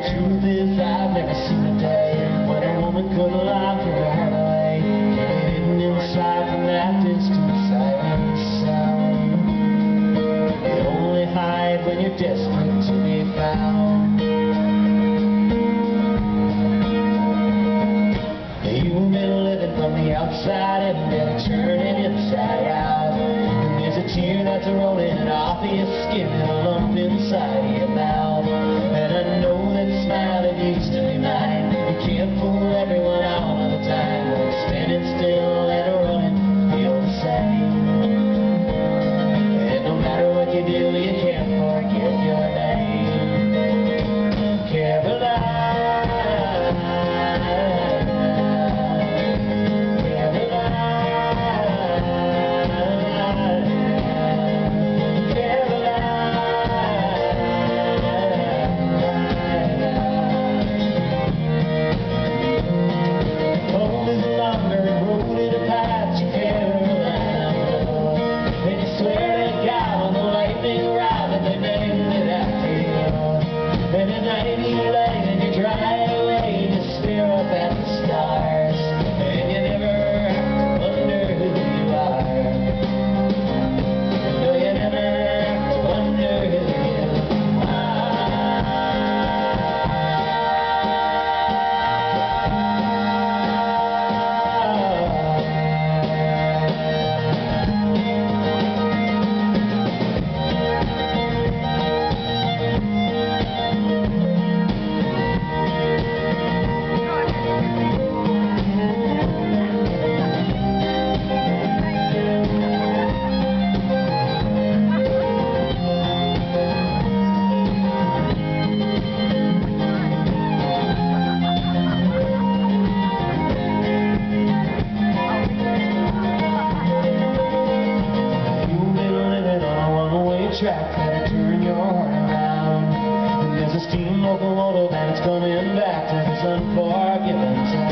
truth is I've never seen a day when a woman could lock her heart away, hidden inside from that distant siren sound. You only hide when you're desperate to be found. You've been living from the outside and been turning inside out. And there's a tear that's rolling off of your skin and a lump inside of your mouth. And I know that smile that used to be mine. You can't fool everyone all of the time. When you're standing still and running, feel the same. And no matter what you do, you can't forget your name. Caroline. Track, gotta turn your heart around. And there's a steam locomotive and it's coming back to this unforgiven town.